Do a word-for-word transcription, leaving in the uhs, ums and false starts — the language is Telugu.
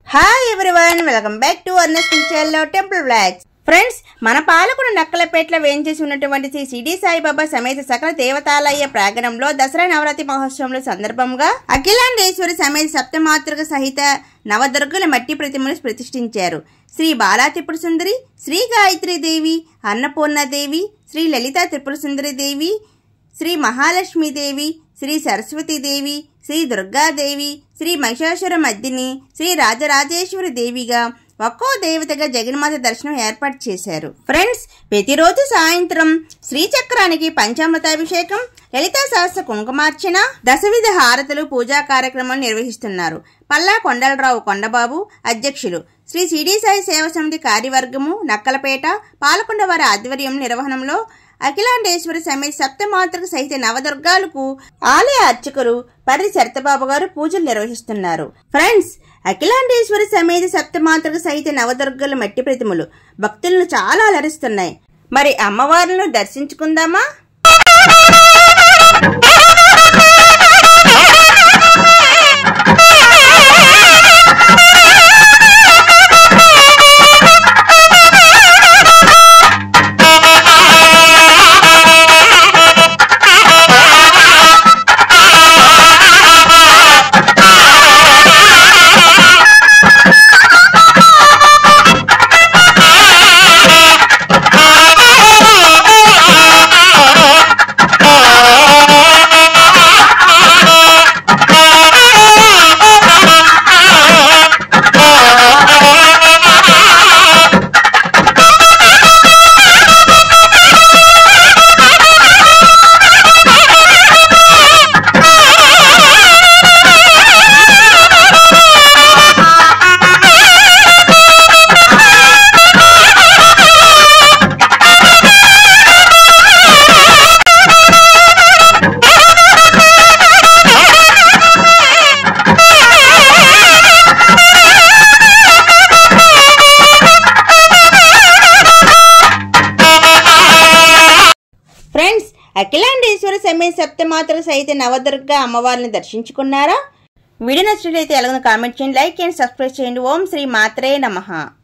Hi everyone, welcome back to Earnest channel temple blogs. Friends, మన పాలకుడు నక్కలపేటలో వేంచేసి ఉన్నటువంటి శ్రీ షిరిడి సాయిబాబా సమేత సకల దేవతాలయ ప్రాంగణంలో దసరా నవరాత్రి మహోత్సవంలో సందర్భంగా అఖిలాండేశ్వరి సమేత సప్తమాతృక సహిత నవదుర్గల మట్టి ప్రతిమను ప్రతిష్ఠించారు. శ్రీ బాలా త్రిపుర సుందరి, శ్రీ గాయత్రీ దేవి, అన్నపూర్ణాదేవి, శ్రీ లలితా త్రిపుర సుందరి దేవి, శ్రీ మహాలక్ష్మీదేవి, శ్రీ సరస్వతీదేవి, శ్రీ దుర్గాదేవి, శ్రీ మహిషాసుర మర్దిని, శ్రీ రాజరాజేశ్వరి దేవిగా ఒక్కో దేవతగా జగన్మాత దర్శనం ఏర్పాటు చేశారు. ఫ్రెండ్స్, ప్రతిరోజు సాయంత్రం శ్రీచక్రానికి పంచామృతాభిషేకం, లలితా సహస్ర కుంకుమార్చన, దశవిధ హారతులు పూజా కార్యక్రమాలు నిర్వహిస్తున్నారు. పల్లా కొండలరావు కొండబాబు అధ్యక్షులు. శ్రీ షిరిడి సాయి సేవా సమితి కార్యవర్గము నక్కలపేట పాలకొండ వారి ఆధ్వర్యం నిర్వహణలో అఖిలాండేశ్వరి సమేత సప్తమాతృక సహిత నవదుర్గాలకు ఆలయ అర్చకులు పర్రి శరతబాబు గారు పూజలు నిర్వహిస్తున్నారు. ఫ్రెండ్స్, అఖిలాండేశ్వరి సమేత సప్తమాతృక సహిత నవదుర్గల మట్టి ప్రతిమలు భక్తులను చాలా అలరిస్తున్నాయి. మరి అమ్మవార్లను దర్శించుకుందామా? ఫ్రెండ్స్, అఖిలాండేశ్వరి సమేత సప్తమాతృక సహిత నవదుర్గ అమ్మవారిని దర్శించుకున్నారా? వీడియో నచ్చినట్లయితే ఎలాగో కామెంట్ చేయండి, లైక్ చేయండి, సబ్స్క్రైబ్ చేయండి. ఓం శ్రీ మాత్రే నమః.